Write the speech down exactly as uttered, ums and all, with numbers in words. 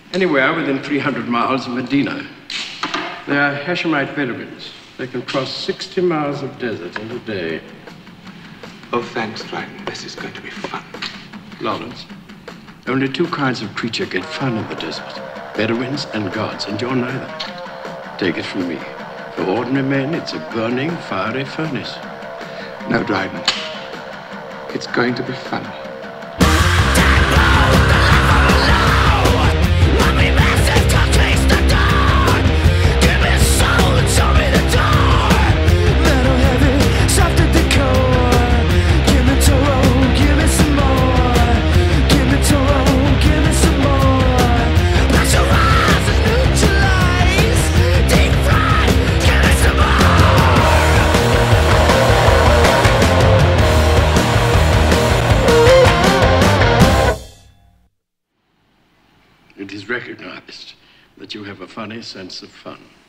Anywhere within three hundred miles of Medina. They are Hashemite Bedouins. They can cross sixty miles of desert in a day. Oh, thanks, Dryden. This is going to be fun. Lawrence, only two kinds of creature get fun in the desert. Bedouins and gods, and you're neither. Take it from me. For ordinary men, it's a burning, fiery furnace. No, Dryden. It's going to be fun. It is recognized that you have a funny sense of fun.